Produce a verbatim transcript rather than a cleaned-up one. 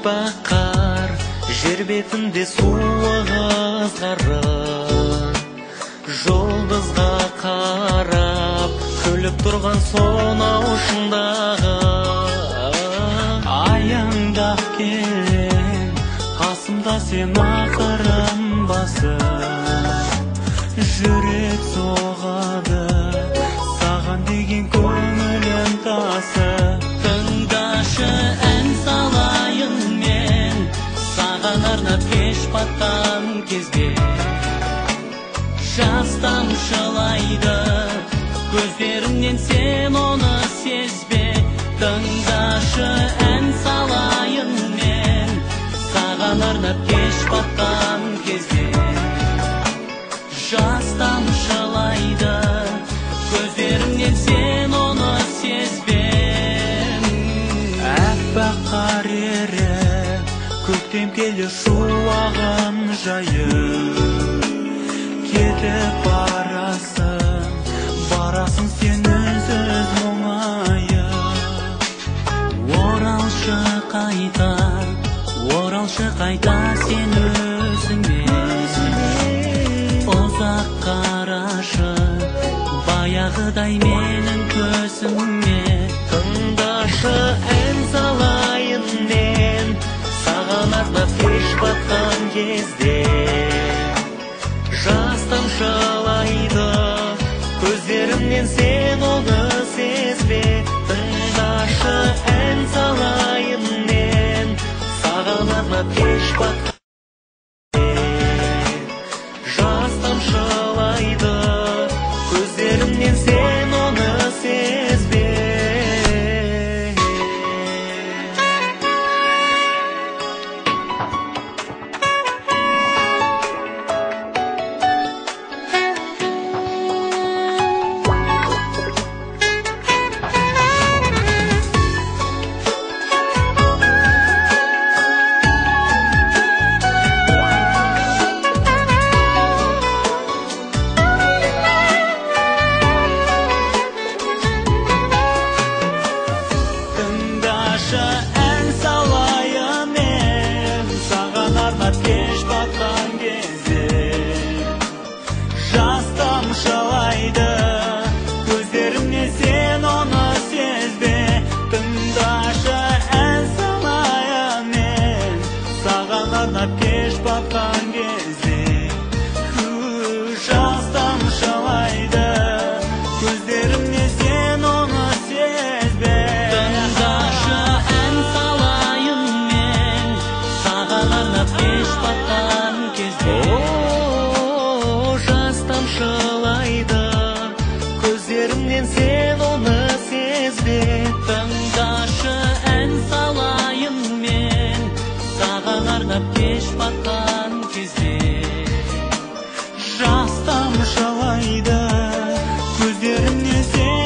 Аппақ жер бетінде суық ызғары, жұлдызға қарап күліп тұрған сонау шыңдағы. Аяңдап келем, қасымда сен ақырын басып, жүрек соғады, саған деген көңілім тасып. Тыңдашы, ән салайын мен, саған арнап кеш батқан кезде. Жас тамшылайды көздеріңнен, сен оны сезбе. Тыңдашы, ән салайын мен, саған арнап кеш батқан кезде. Жас тамшылайды көздеріңнен, сен оны сезбе. Аппақ қар еріп, көктем келе шуағын жайып, кетіп барасың, барасың сен үнсіз мұңайып. Оралшы қайта, оралшы қайта сен өзіңе. Ұзақ қарашы, баяғыдай менің көзіме. Тыңдашы, ән салайын мен, саған арнап кеш батқан кезде. Жас тамшылайды көздерімнен, сен оны сезбе. Тыңдашы, ән салайын мен, саған арнап кеш батқан. Жас тамшылайды көздерімнен, сен оны сезбе. Ән салайын мен, саған арнап кеш батқан кезде. Жас тамшылайды көздерімнен, сен оны сезбе. Тыңдашы, ән салайын мен, саған арнап кеш батқан кезде. Жас тамшылайды көздерімнен, сен оны сезбе. Кеш батқан кезде. О, жас тамшылайды көздерімнен, сен оны сезбе. Тыңдашы, ән салайын мен, саған арнап кеш батқан кезде. Жас тамшылайды көздерімнен, сен